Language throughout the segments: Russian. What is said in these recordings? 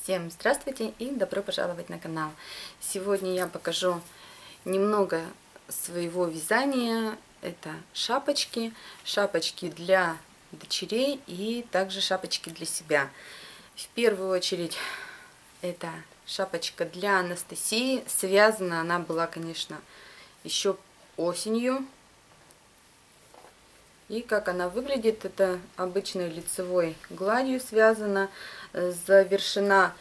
Всем здравствуйте и добро пожаловать на канал. Сегодня я покажу немного своего вязания. Это шапочки, шапочки для дочерей и также шапочки для себя. В первую очередь это шапочка для Анастасии. Связана она была, конечно, еще осенью. И как она выглядит, это обычной лицевой гладью связана, завершена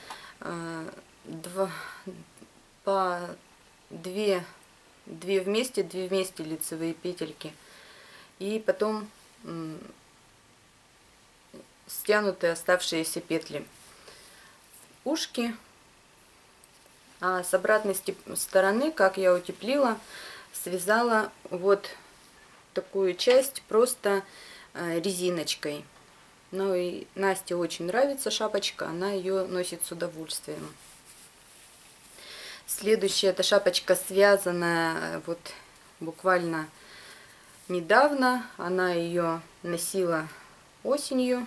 две вместе лицевые петельки, и потом стянуты оставшиеся петли. Ушки, а с обратной стороны, как я утеплила, связала вот такую часть просто резиночкой. Ну и Насте очень нравится шапочка, она ее носит с удовольствием. Следующая это шапочка, связанная вот буквально недавно. Она ее носила осенью.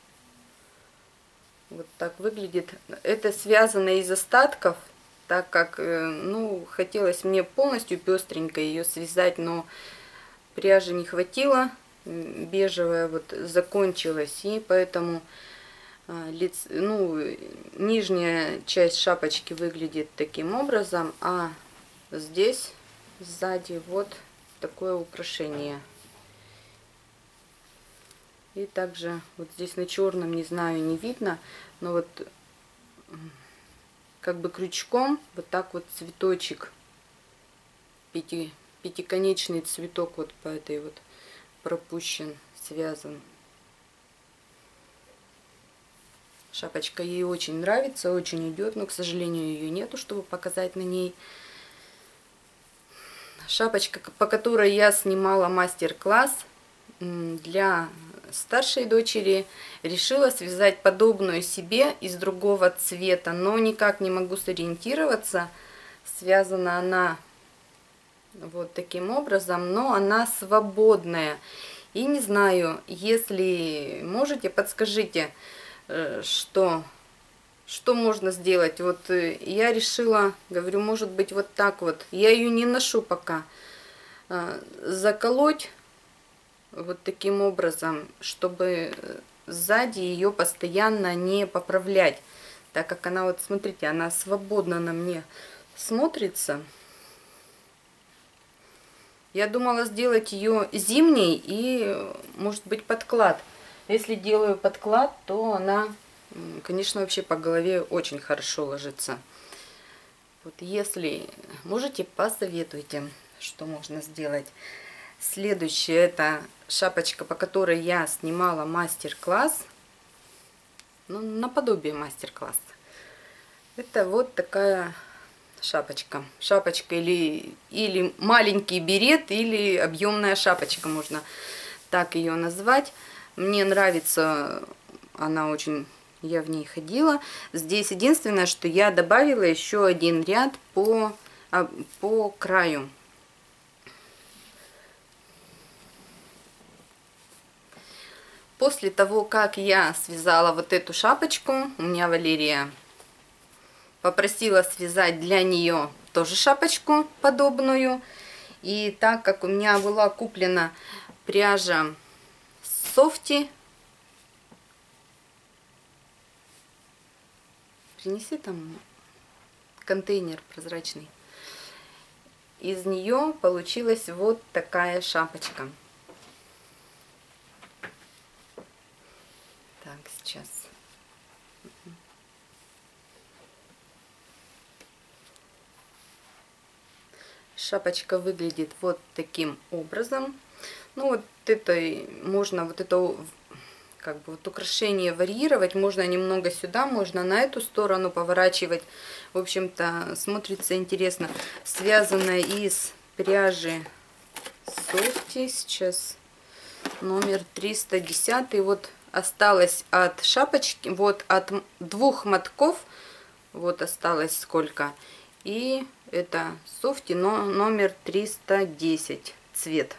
Вот так выглядит. Это связано из остатков, так как ну, хотелось мне полностью пестренько ее связать, но пряжи не хватило, бежевая вот закончилась, и поэтому нижняя часть шапочки выглядит таким образом, а здесь сзади вот такое украшение. И также вот здесь на черном, не знаю, не видно, но вот как бы крючком вот так вот цветочек, пятиконечный цветок вот по этой вот пропущен, связан. Шапочка ей очень нравится, очень идет, но, к сожалению, ее нету, чтобы показать на ней. Шапочка, по которой я снимала мастер-класс для старшей дочери, решила связать подобную себе из другого цвета, но никак не могу сориентироваться. Связана она вот таким образом, но она свободная. И не знаю, если можете, подскажите, что можно сделать. Вот я решила, говорю, может быть, вот так вот. Я ее не ношу пока. Заколоть вот таким образом, чтобы сзади ее постоянно не поправлять. Так как она, вот смотрите, она свободно на мне смотрится. Я думала сделать ее зимней и, может быть, подклад. Если делаю подклад, то она, конечно, вообще по голове очень хорошо ложится. Вот если можете, посоветуйте, что можно сделать. Следующее это шапочка, по которой я снимала мастер-класс. Ну, наподобие мастер-класса. Это вот такая шапочка. Шапочка или маленький берет, или объемная шапочка, можно так ее назвать. Мне нравится, она очень, я в ней ходила. Здесь единственное, что я добавила еще один ряд по краю. После того, как я связала вот эту шапочку, у меня Валерия попросила связать для нее тоже шапочку подобную. И так как у меня была куплена пряжа софти, принеси там контейнер прозрачный, из нее получилась вот такая шапочка. Так, сейчас. Шапочка выглядит вот таким образом. Ну вот это можно, вот это как бы вот украшение варьировать. Можно немного сюда, можно на эту сторону поворачивать. В общем-то, смотрится интересно. Связано из пряжи софти. Сейчас номер 310. Вот осталось от шапочки, вот от двух мотков, вот осталось сколько. И это софти, но номер 310 цвет.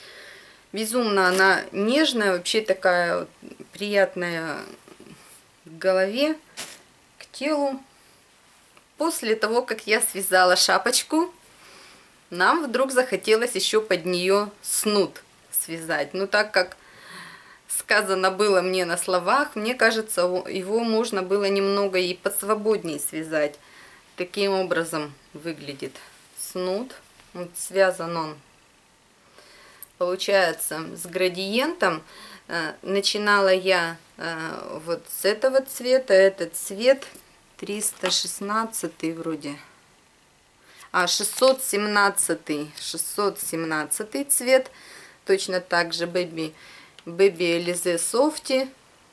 Безумно она нежная, вообще такая приятная голове, к телу. После того, как я связала шапочку, нам вдруг захотелось еще под нее снуд связать. Но так как сказано было мне на словах, мне кажется, его можно было немного и посвободнее связать. Таким образом выглядит снуд. Вот связан он, получается, с градиентом. Начинала я вот с этого цвета. Этот цвет 316 вроде. 617 цвет. Точно так же Baby Alize Softy.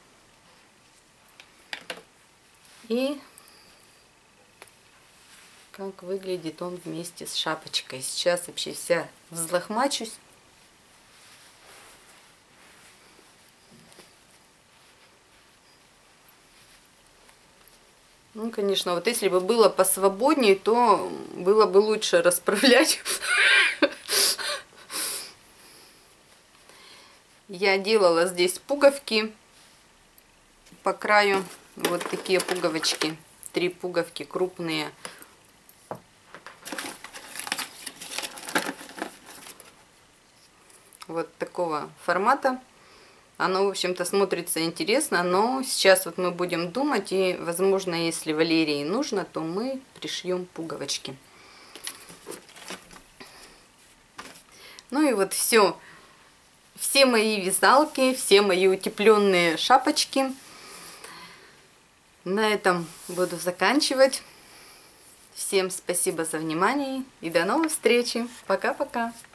И как выглядит он вместе с шапочкой. Сейчас вообще вся взлохмачусь. Ну, конечно, вот если бы было посвободнее, то было бы лучше расправлять. Я делала здесь пуговки по краю. Вот такие пуговочки. 3 пуговки крупные. Вот такого формата. Оно, в общем-то, смотрится интересно, но сейчас вот мы будем думать, и, возможно, если Валерии нужно, то мы пришьем пуговочки. Ну и вот все. Все мои вязалки, все мои утепленные шапочки. На этом буду заканчивать. Всем спасибо за внимание и до новых встреч. Пока-пока.